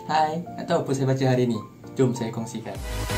Hai, nak tahu apa saya baca hari ni? Jom saya kongsikan.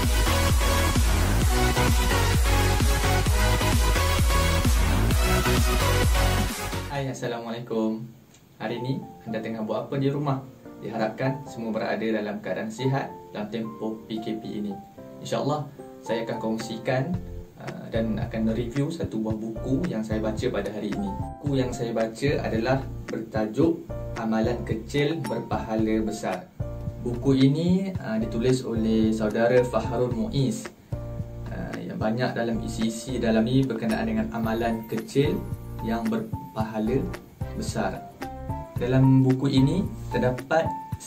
Hai, Assalamualaikum. Hari ni anda tengah buat apa di rumah? Diharapkan semua berada dalam keadaan sihat dalam tempoh PKP ini. InsyaAllah saya akan kongsikan dan akan review satu buah buku yang saya baca pada hari ini. Buku yang saya baca adalah bertajuk Amalan Kecil Berpahala Besar. Buku ini ditulis oleh saudara Fahrul Muiz. Yang banyak dalam isi-isi dalam ini berkenaan dengan amalan kecil yang berpahala besar. Dalam buku ini terdapat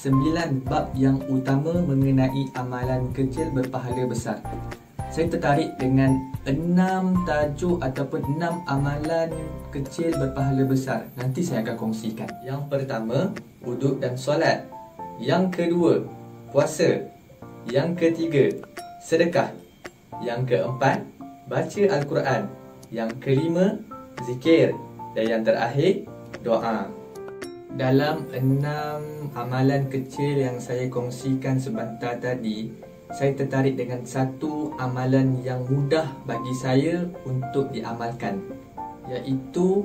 9 bab yang utama mengenai amalan kecil berpahala besar. Saya tertarik dengan 6 tajuk ataupun 6 amalan kecil berpahala besar. Nanti saya akan kongsikan. Yang pertama, wuduk dan solat. Yang kedua, puasa. Yang ketiga, sedekah. Yang keempat, baca Al-Quran. Yang kelima, zikir. Dan yang terakhir, doa. Dalam 6 amalan kecil yang saya kongsikan sebentar tadi, saya tertarik dengan satu amalan yang mudah bagi saya untuk diamalkan, iaitu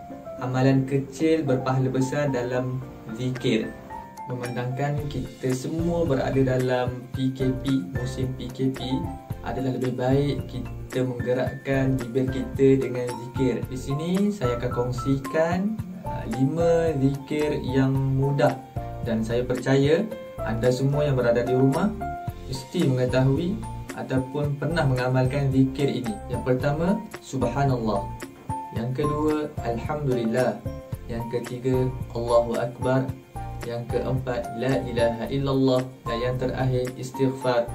amalan kecil berpahala besar dalam zikir. Memandangkan kita semua berada dalam PKP, musim PKP, adalah lebih baik kita menggerakkan bibir kita dengan zikir. Di sini saya akan kongsikan 5 zikir yang mudah, dan saya percaya anda semua yang berada di rumah mesti mengetahui ataupun pernah mengamalkan zikir ini. Yang pertama, Subhanallah. Yang kedua, Alhamdulillah. Yang ketiga, Allahu Akbar. Yang keempat, La ilaha illallah. Dan yang terakhir, istighfar,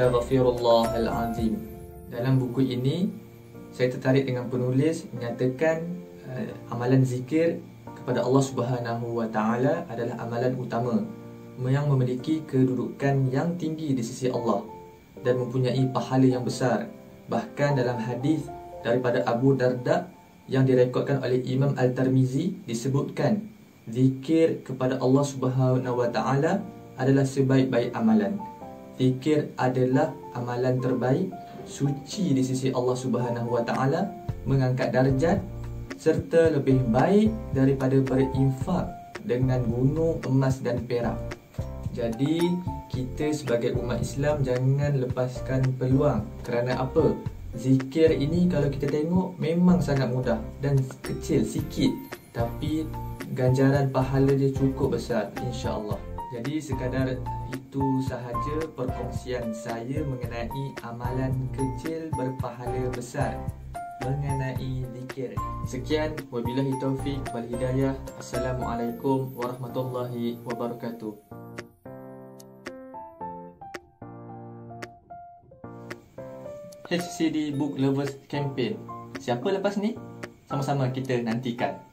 Astaghfirullahalazim. Dalam buku ini, saya tertarik dengan penulis menyatakan amalan zikir kepada Allah Subhanahu Wa Taala adalah amalan utama yang memiliki kedudukan yang tinggi di sisi Allah dan mempunyai pahala yang besar. Bahkan dalam hadis daripada Abu Darda yang direkodkan oleh Imam Al-Tirmizi disebutkan, zikir kepada Allah Subhanahu Wa Taala adalah sebaik-baik amalan. Zikir adalah amalan terbaik, suci di sisi Allah Subhanahu Wa Taala, mengangkat darjat serta lebih baik daripada berinfak dengan gunung emas dan perak. Jadi kita sebagai umat Islam jangan lepaskan peluang. Kerana apa? Zikir ini kalau kita tengok memang sangat mudah dan kecil sikit, tapi ganjaran pahala dia cukup besar, insya-Allah. Jadi sekadar itu sahaja perkongsian saya mengenai amalan kecil berpahala besar mengenai zikir. Sekian, wabillahi taufik wal hidayah. Assalamualaikum warahmatullahi wabarakatuh. HCD Book Lovers Campaign. Siapa lepas ni? Sama-sama kita nantikan.